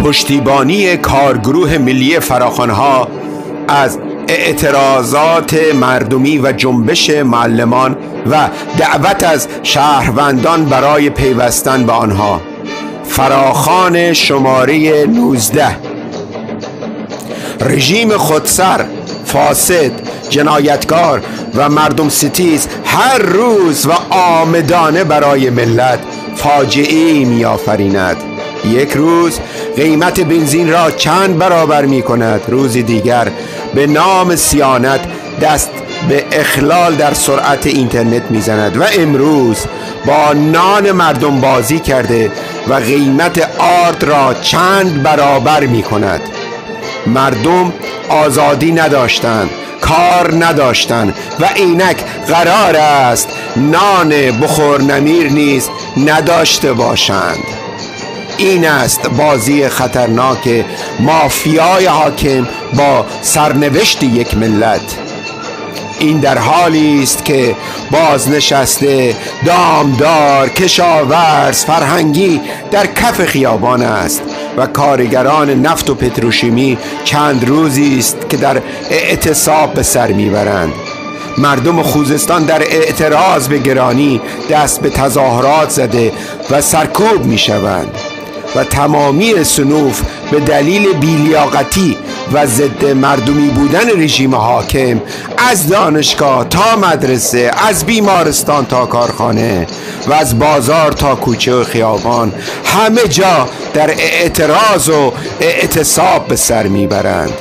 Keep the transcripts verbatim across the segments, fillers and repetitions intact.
پشتیبانی کارگروه ملی فراخوان‌ها از اعتراضات مردمی و جنبش معلمان و دعوت از شهروندان برای پیوستن به آنها. فراخوان شماره نوزده: رژیم خودسر، فاسد، جنایتکار و مردم ستیز هر روز و آمدانه برای ملت فاجعه‌ای می‌آفریند. یک روز قیمت بنزین را چند برابر می کند، روز دیگر به نام صیانت دست به اخلال در سرعت اینترنت می زند و امروز با نان مردم بازی کرده و قیمت آرد را چند برابر می کند. مردم آزادی نداشتند، کار نداشتند و اینک قرار است نان بخور نمیر نیز نداشته باشند. این است بازی خطرناک مافیای حاکم با سرنوشت یک ملت. این در حالی است که بازنشسته، دامدار، کشاورز، فرهنگی در کف خیابان است و کارگران نفت و پتروشیمی چند روزی است که در اعتصاب به سر میبرند. مردم خوزستان در اعتراض به گرانی دست به تظاهرات زده و سرکوب میشوند و تمامی صنوف به دلیل بی‌لیاقتی و ضد مردمی بودن رژیم حاکم از دانشگاه تا مدرسه، از بیمارستان تا کارخانه و از بازار تا کوچه و خیابان همه جا در اعتراض و اعتصاب به سر میبرند.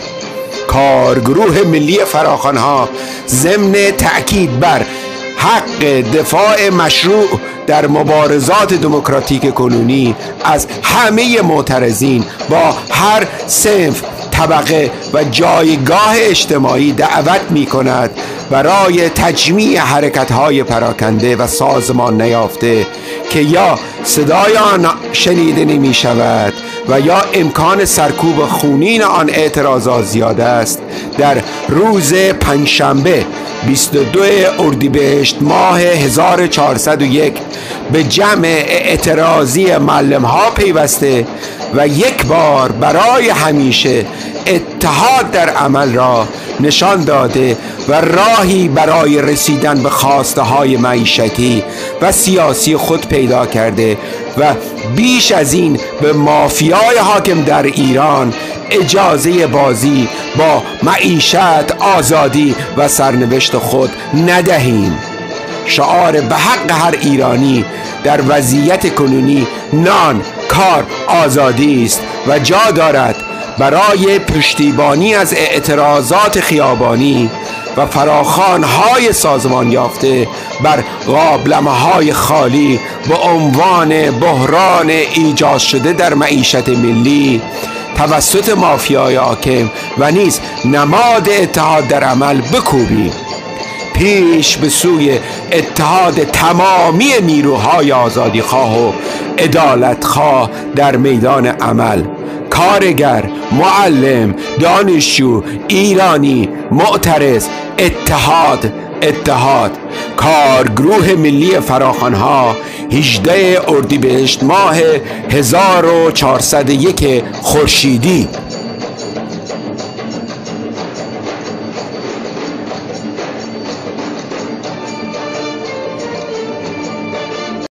کارگروه ملی فراخوان‌ها ضمن تأکید بر حق دفاع مشروع در مبارزات دموکراتیک کنونی از همه معترضین با هر صنف، طبقه و جایگاه اجتماعی دعوت می کند برای تجمیع حرکت‌های پراکنده و سازمان نیافته که یا صدای آن شنیده نمی شود و یا امکان سرکوب خونین آن اعتراضات زیاد است، در روز پنجشنبه بیست و دو اردیبهشت ماه هزار و چهارصد و یک به جمع اعتراضی معلم ها پیوسته و یک بار برای همیشه اتحاد در عمل را نشان داده و راهی برای رسیدن به خواسته های معیشتی و سیاسی خود پیدا کرده و بیش از این به مافیای حاکم در ایران اجازه بازی با معیشت، آزادی و سرنوشت خود ندهیم. شعار به حق هر ایرانی در وضعیت کنونی نان، کار، آزادی است و جا دارد برای پشتیبانی از اعتراضات خیابانی و فراخوان‌های سازمان یافته بر قابلمه‌های خالی به عنوان بحران ایجاد شده در معیشت ملی توسط مافیای حاکم و نیز نماد اتحاد در عمل بکوبیم. پیش به سوی اتحاد تمامی نیروهای آزادیخواه و عدالتخواه در میدان عمل. کارگر، معلم، دانشجو، ایرانی، معترض، اتحاد، اتحاد. کارگروه ملی فراخوان‌ها هجده اردیبهشت ماه هزار و چهارصد و یک خورشیدی.